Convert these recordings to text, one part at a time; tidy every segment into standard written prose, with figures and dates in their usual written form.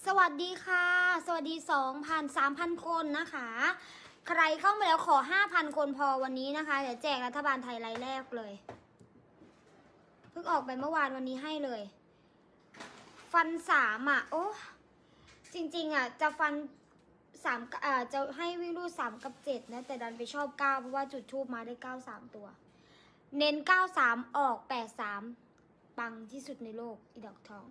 วัสดีค่ะสวัสดี 3,000 คนนะคะใครเข้ามาแล้วขอ 5,000 คนพอวันนี้นะคะเดี๋ยวแจกรัฐบาลไทยรายแรกเลยเพิ่งออกไปเมื่อวานวันนี้ให้เลยฟัน3อ่ะโอ้จริงๆอ่ะจะฟัน3จะให้วิ่งรูด3กับ7นะแต่ดันไปชอบ9เพราะว่าจุดทูบมาได้9 3ตัวเน้น93ออก83ปังที่สุดในโลกอีดอกทอง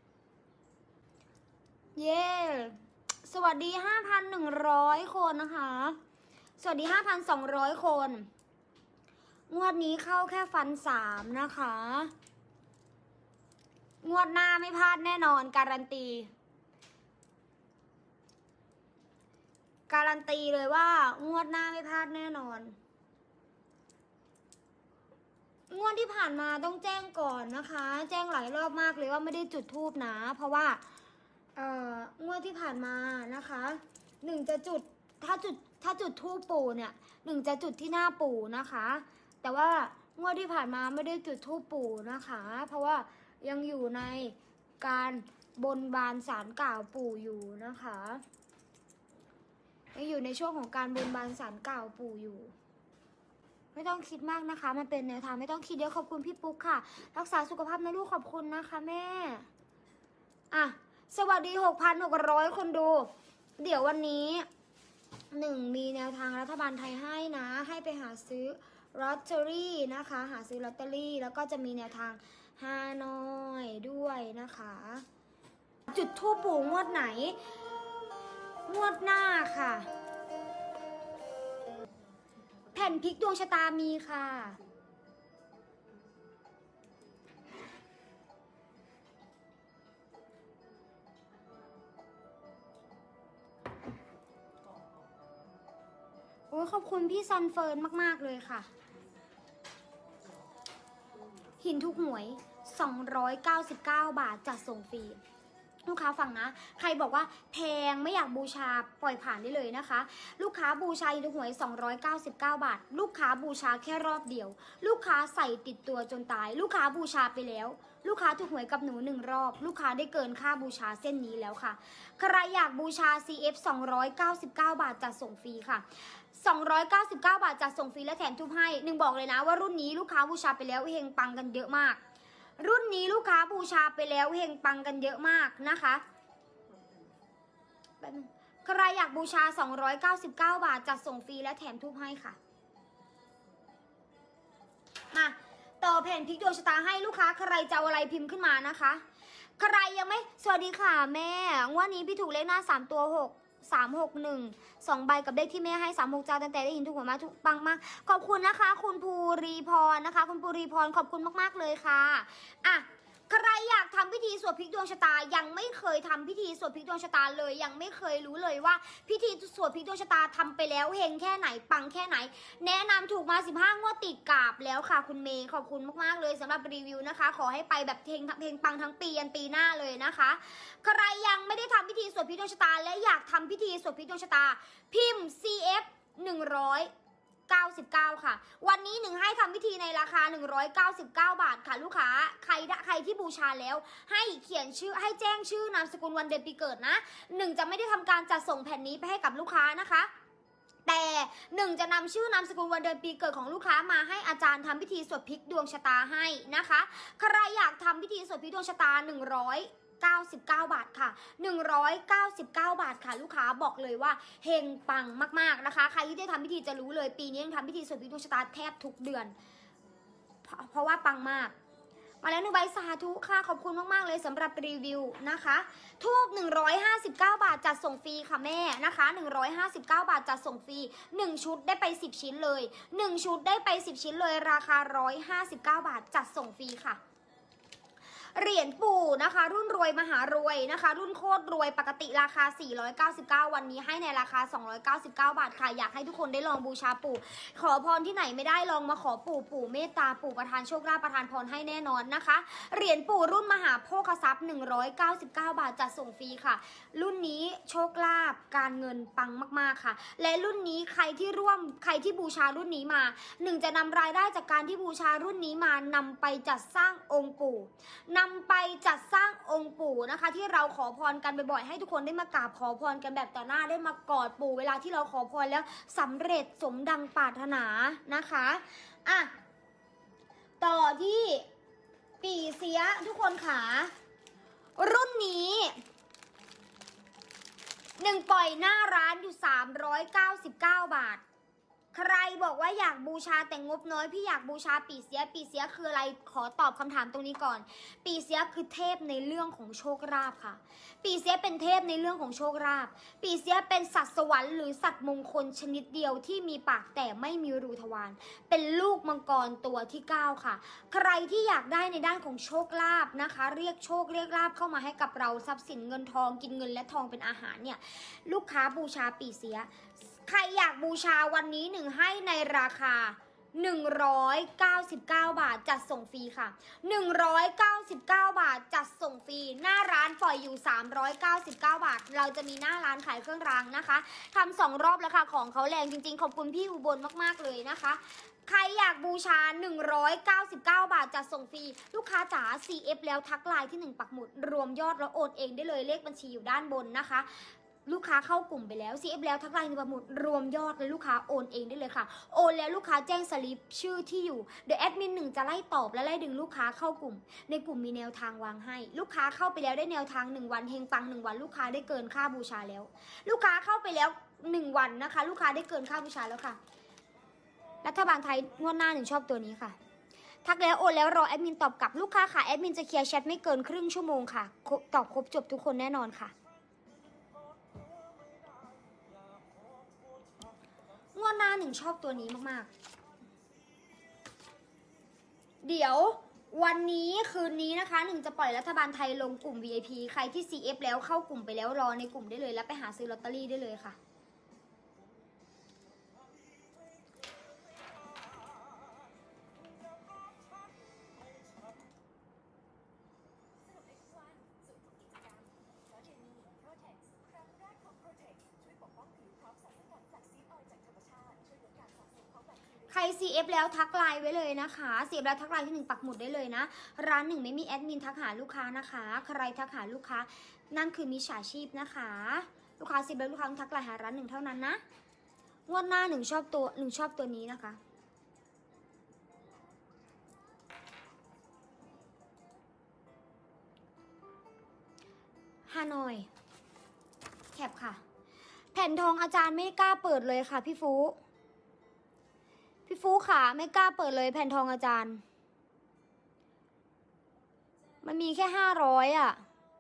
เย้สวัสดี 5,100 คนนะคะสวัสดี 5,200 คนงวดนี้เข้าแค่ฟัน3นะคะงวดหน้าไม่พลาดแน่นอนการันตีเลยว่างวดหน้าไม่พลาดแน่นอนงวดที่ผ่านมาต้องแจ้งก่อนนะคะแจ้งหลายรอบมากเลยว่าไม่ได้จุดธูปนะเพราะว่างวดที่ผ่านมานะคะจะจุดถ้าจุดธูปปู่เนี่ยจะจุดที่หน้าปู่นะคะแต่ว่างวดที่ผ่านมาไม่ได้จุดธูปปู่นะคะเพราะว่ายังอยู่ในการบนบานศาลกล่าวปู่อยู่นะคะยังอยู่ในช่วงของการบนบานศาลกล่าวปู่อยู่ไม่ต้องคิดมากนะคะมันเป็นแนวทางไม่ต้องคิดเยอะขอบคุณพี่ปุ๊กค่ะรักษาสุขภาพนะลูกขอบคุณนะคะแม่สวัสดี 6,600 คนดูเดี๋ยววันนี้มีแนวทางรัฐบาลไทยให้นะให้ไปหาซื้อลอตเตอรี่นะคะหาซื้อลอตเตอรี่แล้วก็จะมีแนวทางฮานอยด้วยนะคะจุดธูปปู่งวดไหนงวดหน้าค่ะแผ่นพลิกดวงชะตามีค่ะโอ้ยขอบคุณพี่ซันเฟิร์นมากๆเลยค่ะหินทุกหวย299 บาทจัดส่งฟรีลูกค้าฟังนะใครบอกว่าแพงไม่อยากบูชาปล่อยผ่านได้เลยนะคะลูกค้าบูชาหินทุกหวย299 บาทลูกค้าบูชาแค่รอบเดียวลูกค้าใส่ติดตัวจนตายลูกค้าบูชาไปแล้วลูกค้าถูกหวยกับหนู1 รอบลูกค้าได้เกินค่าบูชาเส้นนี้แล้วค่ะใครอยากบูชา CF 299 บาทจัดส่งฟรีค่ะ299 บาทจัดส่งฟรีและแถมทุบให้บอกเลยนะว่ารุ่นนี้ลูกค้าบูชาไปแล้วเฮงปังกันเยอะมากรุ่นนี้ลูกค้าบูชาไปแล้วเฮงปังกันเยอะมากนะคะใครอยากบูชา299 บาทจัดส่งฟรีและแถมทุบให้ค่ะมาต่อแผ่นพลิกดวงชะตาให้ลูกค้าใครจะเอาอะไรพิมพ์ขึ้นมานะคะใครยังไม่สวัสดีค่ะแม่งวดนี้พี่ถูกเลขหน้า3 ตัว361 2 ใบกับเลขที่แม่ให้36จ้าตั้งแต่ได้ยินทุกหัวมาทุกปังมากขอบคุณนะคะคุณภูรีพรนะคะคุณภูรีพรขอบคุณมากๆเลยค่ะใครอยากทำพิธีสวดพลิกดวงชะตายังไม่เคยทำพิธีสวดพลิกดวงชะตาเลยยังไม่เคยรู้เลยว่าพิธีสวดพลิกดวงชะตาทำไปแล้วเฮงแค่ไหนปังแค่ไหนแนะนำถูกมา15 งวดติดกราบแล้วค่ะคุณเมย์ขอบคุณมากๆเลยสำหรับรีวิวนะคะขอให้ไปแบบเฮงปังทั้งปียันปีหน้าเลยนะคะใครยังไม่ได้ทำพิธีสวดพลิกดวงชะตาและอยากทำพิธีสวดพลิกดวงชะตาพิมพ์ CF 199ค่ะวันนี้ให้ทำพิธีในราคา199 บาทค่ะลูกค้าใครที่บูชาแล้วให้เขียนชื่อให้แจ้งชื่อนามสกุลวันเดือนปีเกิดนะจะไม่ได้ทำการจัดส่งแผ่นนี้ไปให้กับลูกค้านะคะแต่จะนำชื่อนามสกุลวันเดือนปีเกิดของลูกค้ามาให้อาจารย์ทำพิธีสวดพลิกดวงชะตาให้นะคะใครอยากทำพิธีสวดพลิกดวงชะตา199 บาทค่ะ199 บาทค่ะลูกค้าบอกเลยว่าเฮงปังมากๆนะคะใครที่ได้ทำพิธีจะรู้เลยปีนี้ยังทำพิธีสวดพลิกดวงชะตาแทบทุกเดือนเพราะว่าปังมากมาแล้ว1 ใบสาธุค่ะขอบคุณมากๆเลยสำหรับรีวิวนะคะทูบ159 บาทจัดส่งฟรีค่ะแม่นะคะ159 บาทจัดส่งฟรี1ชุดได้ไป10ชิ้นเลย1ชุดได้ไป10ชิ้นเลยราคา159 บาทจัดส่งฟรีค่ะเหรียญปู่นะคะรุ่นรวยมหารวยนะคะรุ่นโคตรรวยปกติราคา499วันนี้ให้ในราคา299 บาทค่ะอยากให้ทุกคนได้ลองบูชาปู่ขอพรที่ไหนไม่ได้ลองมาขอปู่เมตตาปู่ประทานโชคลาภประทานพรให้แน่นอนนะคะเหรียญปู่รุ่นมหาโภคทรัพย์199 บาทจัดส่งฟรีค่ะรุ่นนี้โชคลาภการเงินปังมากๆค่ะและรุ่นนี้ใครที่บูชารุ่นนี้มาจะนำรายได้จากการที่บูชารุ่นนี้มานำไปจัดสร้างองค์ปู่นำไปจัดสร้างองค์ปู่นะคะ ที่เราขอพรกันบ่อยๆให้ทุกคนได้มากราบขอพรกันแบบต่อหน้าได้มากอดปู่เวลาที่เราขอพรแล้วสำเร็จสมดังปรารถนานะคะอ่ะต่อที่ปี่เสียทุกคนค่ะรุ่นนี้1ปล่อยหน้าร้านอยู่399 บาทใครบอกว่าอยากบูชาแต่งบน้อยพี่อยากบูชาปี่เสียคืออะไรขอตอบคำถามตรงนี้ก่อนปี่เสียคือเทพในเรื่องของโชคลาภค่ะปี่เสียเป็นเทพในเรื่องของโชคลาภปี่เสียเป็นสัตว์สวรรค์หรือสัตว์มงคลชนิดเดียวที่มีปากแต่ไม่มีรูทวารเป็นลูกมังกรตัวที่9ค่ะใครที่อยากได้ในด้านของโชคลาภนะคะเรียกโชคเรียกลาภเข้ามาให้กับเราทรัพย์สินเงินทองกินเงินและทองเป็นอาหารเนี่ยลูกค้าบูชาปี่เสียใครอยากบูชาวันนี้หนึ่งให้ในราคา199 บาทจัดส่งฟรีค่ะ199 บาทจัดส่งฟรีหน้าร้านปล่อยอยู่399 บาทเราจะมีหน้าร้านขายเครื่องรางนะคะทำ2 รอบแล้วค่ะของเขาแรงจริงๆขอบคุณพี่อุบลมากๆเลยนะคะใครอยากบูชา199 บาทจัดส่งฟรีลูกค้าจ๋า CF แล้วทักไลน์ที่1ปักหมุดรวมยอดแล้วโอนเองได้เลยเลขบัญชีอยู่ด้านบนนะคะลูกค้าเข้ากลุ่มไปแล้ว CF แล้วทักไลน์ในประมุดรวมยอดเลยลูกค้าโอนเองได้เลยค่ะโอนแล้วลูกค้าแจ้งสลิปชื่อที่อยู่เดี๋ยวแอดมิน1จะไล่ตอบและไล่ดึงลูกค้าเข้ากลุ่มในกลุ่มมีแนวทางวางให้ลูกค้าเข้าไปแล้วได้แนวทาง1วันเฮงปัง1วันลูกค้าได้เกินค่าบูชาแล้วลูกค้าเข้าไปแล้ว1วันนะคะลูกค้าได้เกินค่าบูชาแล้วค่ะรัฐบาลไทยงวดหน้า1ชอบตัวนี้ค่ะทักแล้วโอนแล้วรอแอดมินตอบกลับลูกค้าค่ะแอดมินจะเคลียร์แชทไม่เกินครึ่งชั่วโมงค่ะตอบครบจบทุกคนแน่นอนค่ะงวดหน้า1ชอบตัวนี้มากๆเดี๋ยววันนี้คืนนี้นะคะ1จะปล่อยรัฐบาลไทยลงกลุ่ม VIP ใครที่ CF แล้วเข้ากลุ่มไปแล้วรอในกลุ่มได้เลยแล้วไปหาซื้อลอตเตอรี่ได้เลยค่ะใคร CF แล้วทักไลน์ไว้เลยนะคะ CF แล้วทักไลน์ที่1ปักหมุดได้เลยนะร้าน1ไม่มีแอดมินทักหาลูกค้านะคะใครทักหาลูกค้านั่นคือมิจฉาชีพนะคะลูกค้าCFแล้วลูกค้าทักไลน์หาร้าน1เท่านั้นนะงวดหน้า1ชอบตัวนี้นะคะฮานอยแคปค่ะแผ่นทองอาจารย์ไม่กล้าเปิดเลยค่ะพี่ฟูค่ะไม่กล้าเปิดเลยแผ่นทองอาจารย์มันมีแค่500อ่ะ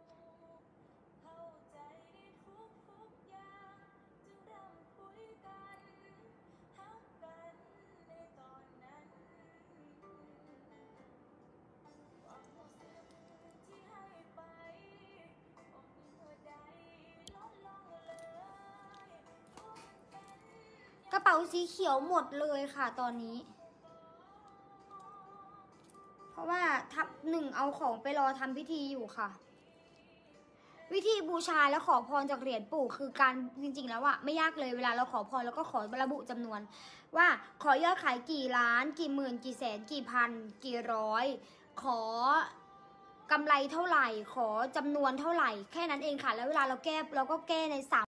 กระเป๋าสีเขียวหมดเลยค่ะตอนนี้เพราะว่าทับ1เอาของไปรอทำพิธีอยู่ค่ะวิธีบูชาและขอพรจากเหรียญปู่คือการจริงๆแล้วอะไม่ยากเลยเวลาเราขอพรแล้วก็ขอระบุจำนวนว่าขอยอดขายกี่ล้านกี่หมื่นกี่แสนกี่พันกี่ร้อยขอกำไรเท่าไหร่ขอจำนวนเท่าไหร่แค่นั้นเองค่ะแล้วเวลาเราแก้เราก็แก้ใน3